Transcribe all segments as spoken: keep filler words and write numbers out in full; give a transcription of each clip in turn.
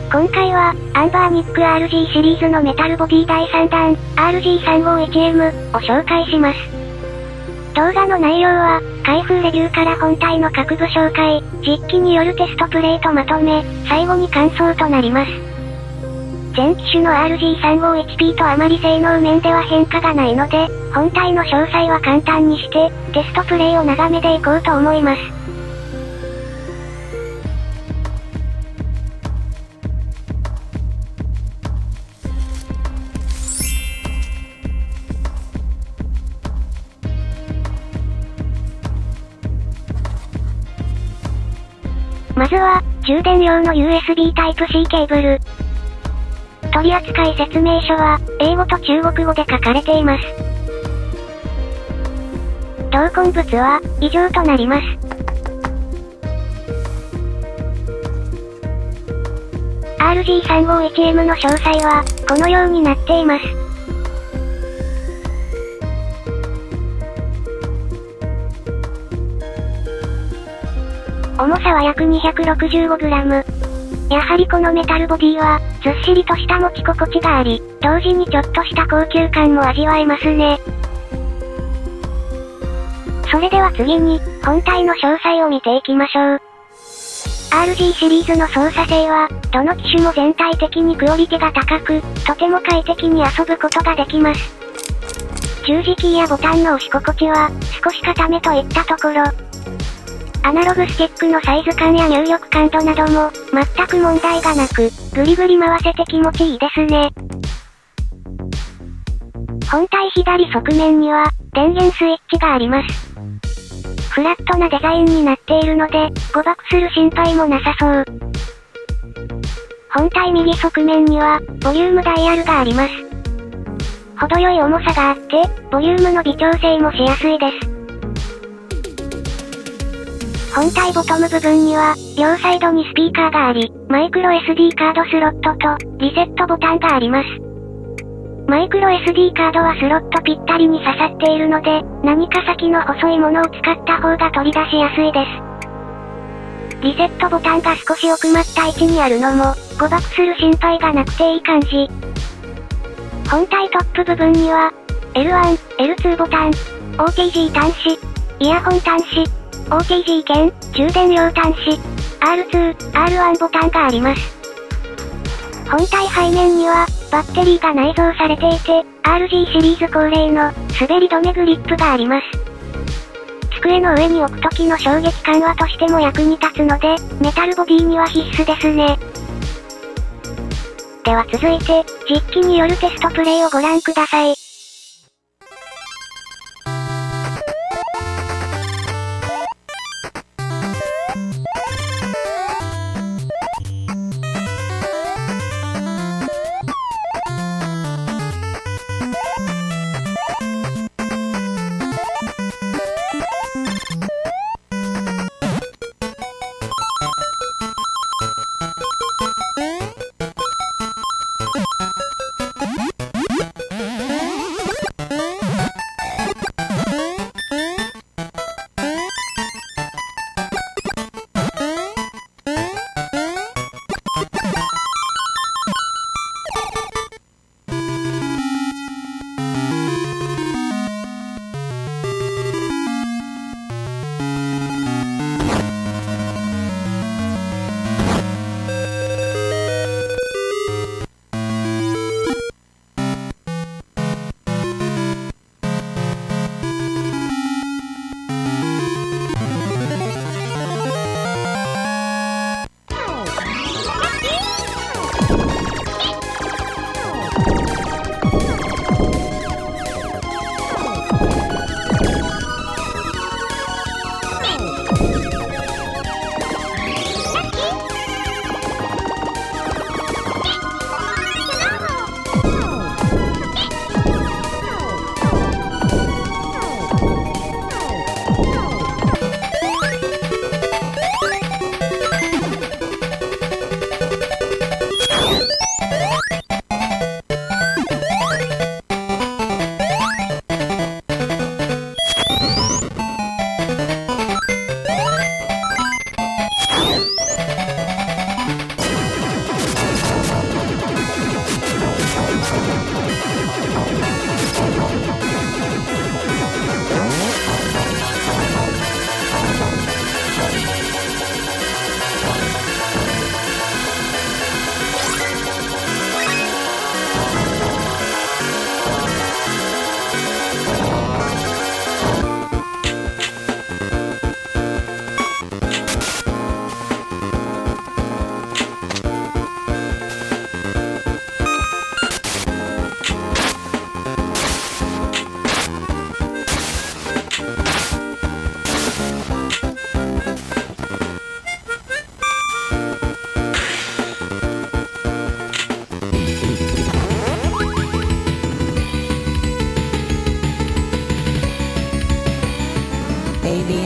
今回は、アンバーニック アールジー シリーズのメタルボディだいさんだん、アールジーさんごーいちエム を紹介します。動画の内容は、開封レビューから本体の各部紹介、実機によるテストプレイとまとめ、最後に感想となります。前機種の アールジーさんごーいちピー とあまり性能面では変化がないので、本体の詳細は簡単にして、テストプレイを長めでいこうと思います。まずは、充電用の ユーエスビー タイプ C ケーブル。取扱説明書は、英語と中国語で書かれています。同梱物は、以上となります。アールジーさんごーいちエム の詳細は、このようになっています。重さは約 にひゃくろくじゅうごグラム。やはりこのメタルボディは、ずっしりとした持ち心地があり、同時にちょっとした高級感も味わえますね。それでは次に、本体の詳細を見ていきましょう。アールジー シリーズの操作性は、どの機種も全体的にクオリティが高く、とても快適に遊ぶことができます。十字キーやボタンの押し心地は、少し硬めといったところ。アナログスティックのサイズ感や入力感度なども、全く問題がなく、ぐりぐり回せて気持ちいいですね。本体左側面には、電源スイッチがあります。フラットなデザインになっているので、誤爆する心配もなさそう。本体右側面には、ボリュームダイヤルがあります。程よい重さがあって、ボリュームの微調整もしやすいです。本体ボトム部分には、両サイドにスピーカーがあり、マイクロ エスディー カードスロットと、リセットボタンがあります。マイクロ エスディー カードはスロットぴったりに刺さっているので、何か先の細いものを使った方が取り出しやすいです。リセットボタンが少し奥まった位置にあるのも、誤爆する心配がなくていい感じ。本体トップ部分には、エルワン、エルツー ボタン、オーティージー 端子、イヤホン端子、オーティージー 兼、充電用端子、アールツー、アールワン ボタンがあります。本体背面には、バッテリーが内蔵されていて、アールジー シリーズ恒例の、滑り止めグリップがあります。机の上に置く時の衝撃緩和としても役に立つので、メタルボディには必須ですね。では続いて、実機によるテストプレイをご覧ください。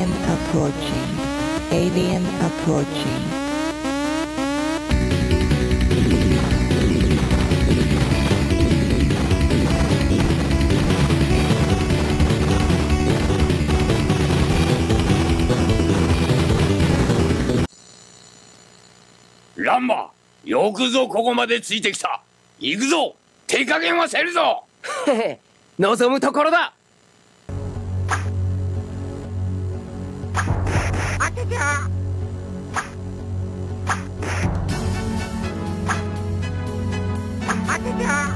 Alien approaching. Alien approaching. ランマ、よくぞここまでついてきた。行くぞ、手加減はせるぞ。 へへ、望むところだ。 あてじゃ。あてじゃ。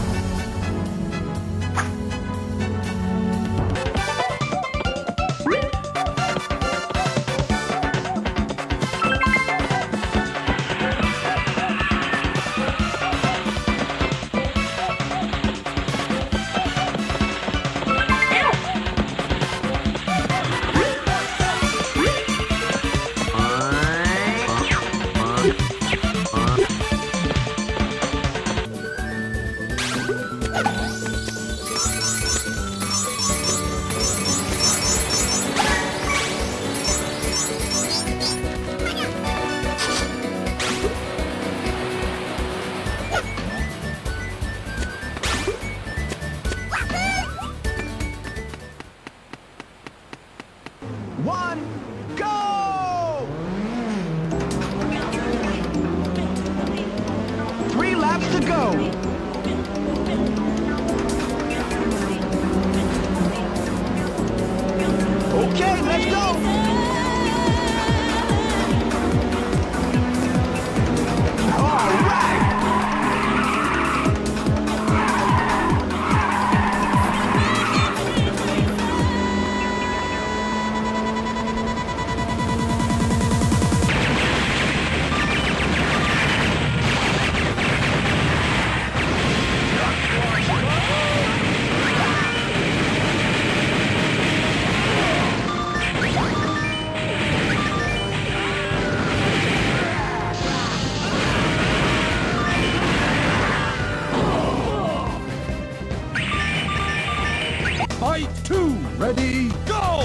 One, go! Three laps to go. Okay, let's go! All right! Fight two, ready, go!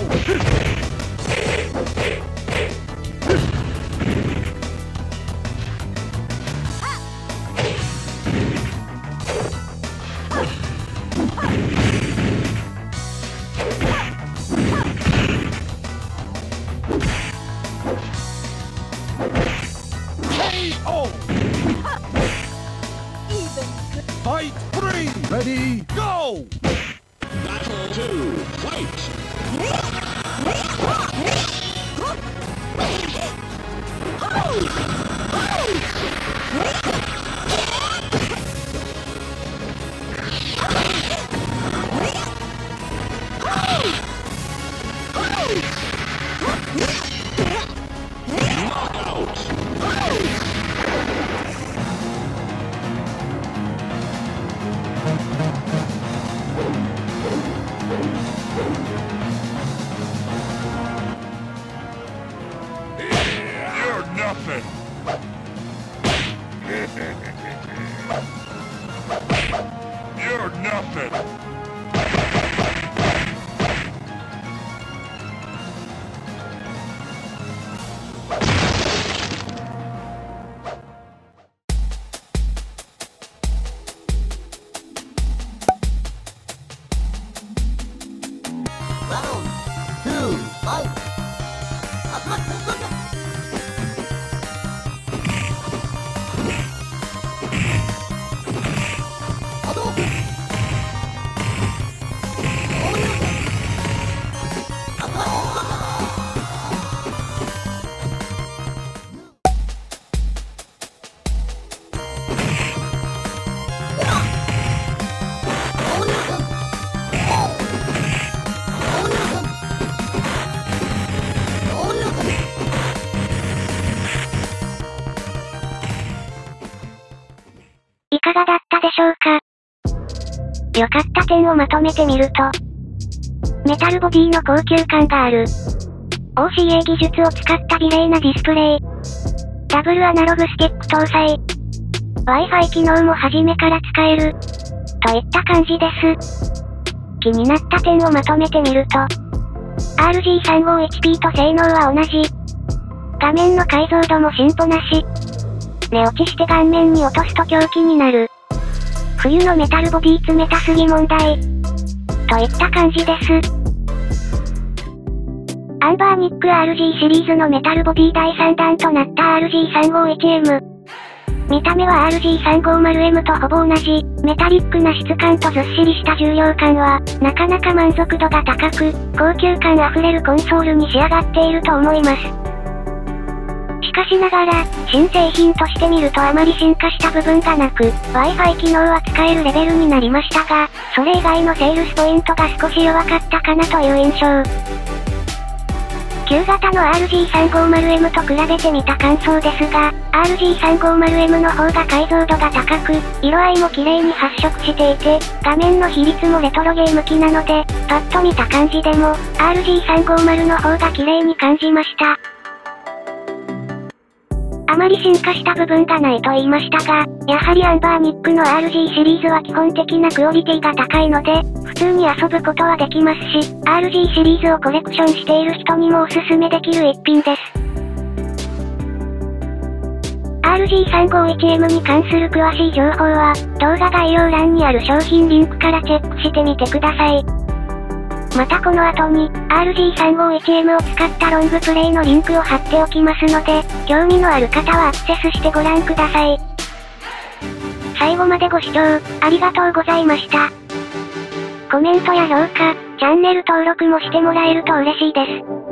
K O! Fight three, ready, go! Battle two, fight! You're nothing! You're nothing! Round two, fight! いかがだったでしょうか。良かった点をまとめてみると、メタルボディの高級感がある。オーシーエー 技術を使った美麗なディスプレイ。ダブルアナログスティック搭載。Wi-Fi 機能も初めから使える。といった感じです。気になった点をまとめてみると、 アールジーさんごじゅういちピー と性能は同じ。画面の解像度も進歩なし。寝落ちして顔面に落とすと凶器になる。冬のメタルボディ冷たすぎ問題。といった感じです。アンバーニック アールジー シリーズのメタルボディだいさんだんとなった アールジーさんごじゅういちエム。見た目は アールジーさんごじゅうエム とほぼ同じ、メタリックな質感とずっしりした重量感は、なかなか満足度が高く、高級感あふれるコンソールに仕上がっていると思います。しかしながら、新製品として見るとあまり進化した部分がなく、Wi-Fi 機能は使えるレベルになりましたが、それ以外のセールスポイントが少し弱かったかなという印象。旧型の アールジーさんごじゅうエム と比べてみた感想ですが、アールジーさんごじゅうエム の方が解像度が高く、色合いも綺麗に発色していて、画面の比率もレトロゲーム機なので、パッと見た感じでも、アールジーさんごじゅうの方が綺麗に感じました。あまり進化した部分がないと言いましたが、やはりアンバーニックの アールジー シリーズは基本的なクオリティが高いので、普通に遊ぶことはできますし、アールジー シリーズをコレクションしている人にもおすすめできる一品です。アールジーさんごじゅういちエム に関する詳しい情報は、動画概要欄にある商品リンクからチェックしてみてください。またこの後に、アールジーさんごじゅういちエム を使ったロングプレイのリンクを貼っておきますので、興味のある方はアクセスしてご覧ください。最後までご視聴、ありがとうございました。コメントや評価、チャンネル登録もしてもらえると嬉しいです。